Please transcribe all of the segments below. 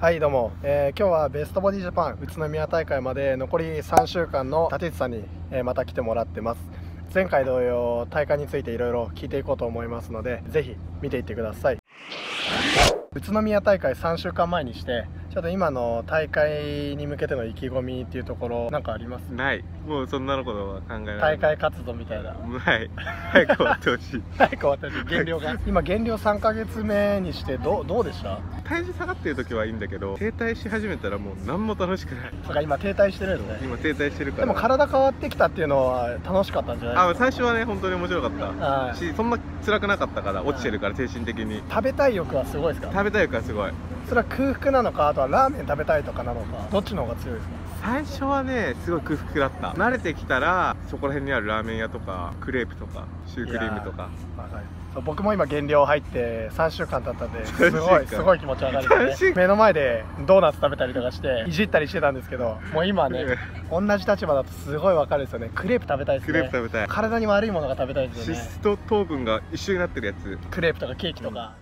はいどうも、今日はベストボディジャパン宇都宮大会まで残り3週間の立内さんに、また来てもらってます。前回同様大会についていろいろ聞いていこうと思いますので、ぜひ見ていってください。宇都宮大会3週間前にしてちょっと今の大会に向けての意気込みっていうところなんかあります？ ない。もうそんなのことは考えられない。 大会活動みたいな。 ない。早く終わってほしい。 早く終わってほしい。減量が今減量3ヶ月目にしてどうでした？ 体重下がってる時はいいんだけど、停滞し始めたらもう何も楽しくない。 だから今停滞してるんですね。 今停滞してるから。 でも体変わってきたっていうのは楽しかったんじゃないですか？ 最初はね本当に面白かったし、そんな辛くなかったから、落ちてるから精神的に。 食べたい欲はすごいですか？ 食べたい欲はすごい。 それは空腹なのか、あとはラーメン食べたいとかなのか、どっちの方が強いですか？ 最初はねすごい空腹だった。慣れてきたらそこら辺にあるラーメン屋とかクレープとかシュークリームとか。 そう僕も今減量入って3週間経ったんで、すごい気持ちわかるんで、ね、目の前でドーナツ食べたりとかしていじったりしてたんですけど、もう今ね同じ立場だとすごいわかるですよね。クレープ食べたいですね。 クレープ食べたい。 体に悪いものが食べたいですよね。 脂質と糖分が一緒になってるやつ。 クレープとかケーキとか。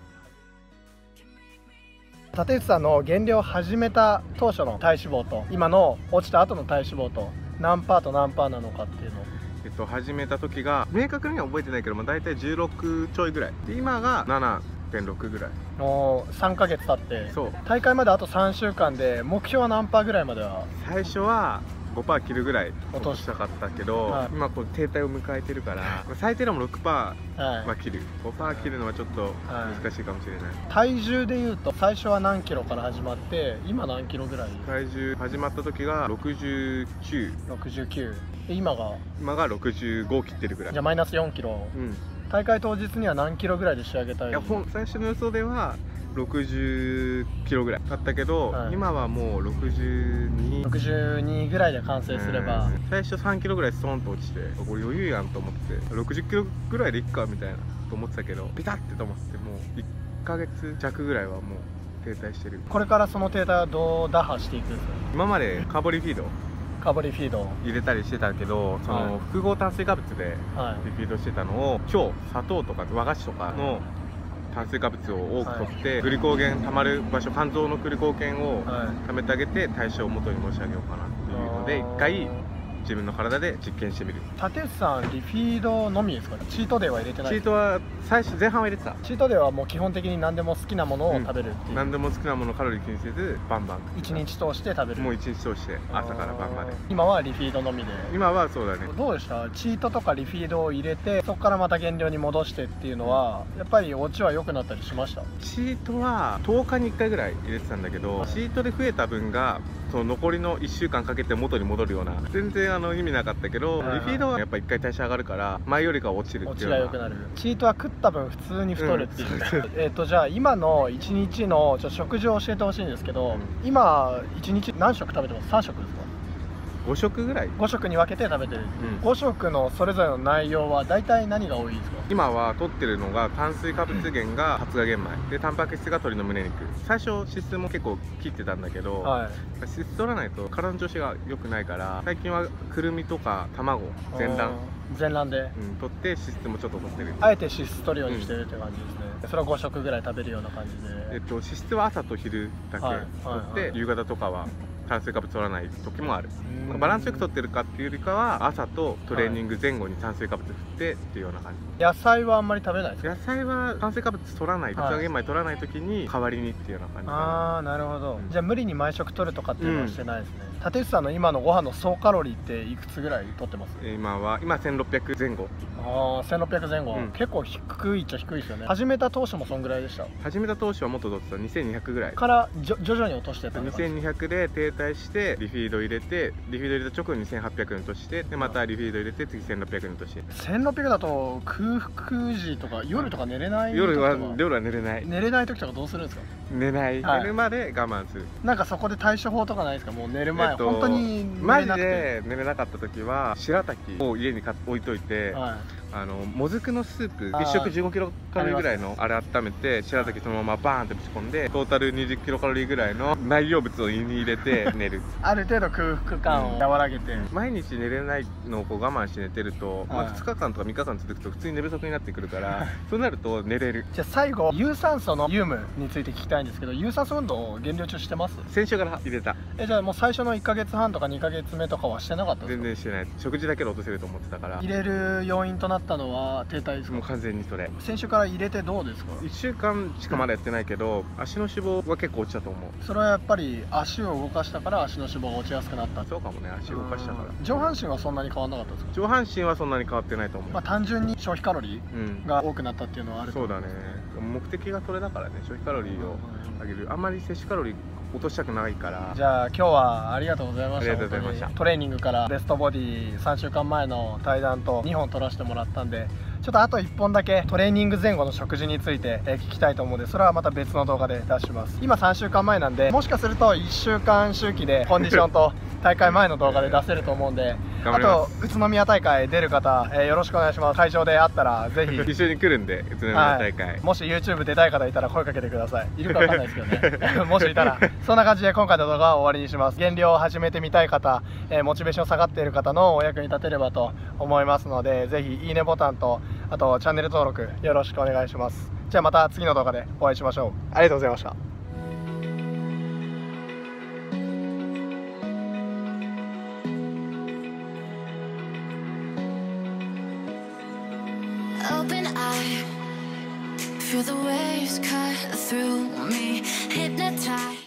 立内さんの減量を始めた当初の体脂肪と今の落ちた後の体脂肪と何パーと何パーなのかっていうのを始めた時が明確には覚えてないけど、大体16ちょいぐらいで、今が7.6ぐらい。 もう3ヶ月経って、 そう大会まであと3週間で目標は何パーぐらいまでは？ 最初は5%切るぐらい落としたかったけど、 はい、 今こう停滞を迎えてるから最低でも6%は切る、5% 切るのはちょっと難しいかもしれない、 体重でいうと最初は何キロから始まって今何キロぐらい？ 体重始まった時が69 で今が 65切ってるぐらい。 じゃあマイナス4キロ、大会当日には何キロぐらいで仕上げたい？ いや最初の予想では60キロぐらいだったけど、今はもう62 ぐらいで完成すれば、 最初3キロぐらいストーンと落ちて、これ余裕やんと思って60キロぐらいでいっかみたいなと思ってたけど、ピタッてと思ってもう1ヶ月弱ぐらいはもう停滞してる。 これからその停滞はどう打破していくんですか？ 今までカーボリーフィード入れたりしてたけど、その複合炭水化物でリピートしてたのを、今日砂糖とか和菓子とかの炭水化物を多く取って、グリコーゲン溜まる場所、肝臓のグリコーゲンを溜めてあげて代謝を元に戻してあげようかなっていうので、一回自分の体で実験してみる。立内さんリフィードのみですか？チートデーは入れてない？ チートは前半は入れてた。 チートデーはもう基本的に何でも好きなものを食べるっていう、 何でも好きなものカロリー気にせずバンバン 1日通して食べる。 もう1日通して朝から晩まで。 今はリフィードのみで？今はそうだね。 どうでした？チートとかリフィードを入れてそこからまた減量に戻してっていうのはやっぱり落ちは良くなったりしました？ チートは10日に1回ぐらい入れてたんだけど、チートで増えた分がその残りの1週間かけて元に戻るような、全然意味なかったけど、リフィードはやっぱ1回代謝上がるから前よりかは落ちるっていうのは。 落ちが良くなる。チートは食った分普通に太るっていう、じゃあ今の1日の食事を教えてほしいんですけど、今1日何食食べてます？3食ですか ？5食ぐらい。 5食に分けて食べてる、5食のそれぞれの内容は大体何が多いですか？ 今は取ってるのが炭水化物源が発芽玄米で、タンパク質が鶏の胸肉。最初脂質も結構切ってたんだけど、脂質取らないと体の調子が良くないから、最近はくるみとか卵全卵で、取って脂質もちょっと取ってる。 あえて脂質取るようにしてるって感じですね。それは5食ぐらい食べるような感じで、 脂質は朝と昼だけ取って、夕方とかは炭水化物取らない時もある。バランスよく取ってるかっていうよりかは、朝とトレーニング前後に炭水化物振ってっていうような感じ。 野菜はあんまり食べないですか？ 野菜は炭水化物取らない、発芽玄米取らない時に代わりにっていうような感じかな。 ああ、なるほど。じゃあ無理に毎食取るとかっていうのはしてないですね。立内さんの今のご飯の総カロリーっていくつぐらい取ってます？ 今1600前後。 ああ、1600前後、結構低いっちゃ低いですよね。始めた当初もそんぐらいでした？始めた当初はもっと取ってた。2200ぐらいから徐々に落としてた。 2200で停滞してリフィード入れて、リフィード入れた直後に2800に落として、でまたリフィード入れて次1600に落として。 1600だと空腹時とか夜とか寝れない？ 夜は寝れない。 寝れない時とかどうするんですか？ 寝るまで我慢する。 なんかそこで対処法とかないですか？もう寝る前、本当にマジで寝れなかった時は白滝を家に置いといて、もずくのスープ1食15キロカロリーぐらいのあれ温めて、白滝そのままバーンってぶち込んで、トータル20キロカロリーぐらいの内容物を胃に入れて寝る。 ある程度空腹感を和らげて、 毎日寝れないのをこう我慢して寝てると、2日間とか3日間続くと普通に寝不足になってくるからそうなると寝れる。 じゃあ最後有酸素の有無について聞きたいんですけど、有酸素運動を減量中ししてます？ 先週から入れた。 じゃあもう最初の1ヶ月半とか2ヶ月目とかはしてなかったですか？ 全然してない。食事だけで落とせると思ってたから。 入れる要因となったのは停滞ですか？ もう完全にそれ。 先週から入れてどうですか ？1週間しかまだやってないけど、足の脂肪は結構落ちたと思う。 それはやっぱり足を動かしたから足の脂肪が落ちやすくなった？ そうかもね、足動かしたから。 上半身はそんなに変わんなかったですか？ 上半身はそんなに変わってないと思う。 単純に消費カロリーが多くなったっていうのはあると思そうだね。目的がそれだからね、消費カロリーを上げる。あんまり摂取カロリー落としたくないから。 じゃあ今日はありがとうございました。 ありがとうございました。 トレーニングからベストボディ3週間前の対談と2本撮らせてもらったんで、ちょっとあと1本だけトレーニング前後の食事について聞きたいと思うので、それはまた別の動画で出します。今3週間前なんで、もしかすると1週間周期でコンディションと大会前の動画で出せると思うんであと宇都宮大会出る方、よろしくお願いします。会場で会ったらぜひ一緒に来るんで、宇都宮大会、 もし YouTube 出たい方いたら声かけてください。いるかわかんないですけどねもしいたら。そんな感じで今回の動画は終わりにします。減量を始めてみたい方、モチベーション下がっている方のお役に立てればと思いますので、ぜひいいねボタンとあとチャンネル登録よろしくお願いします。じゃあまた次の動画でお会いしましょう。ありがとうございました。 Open eye, feel the waves cut through me, hypnotized.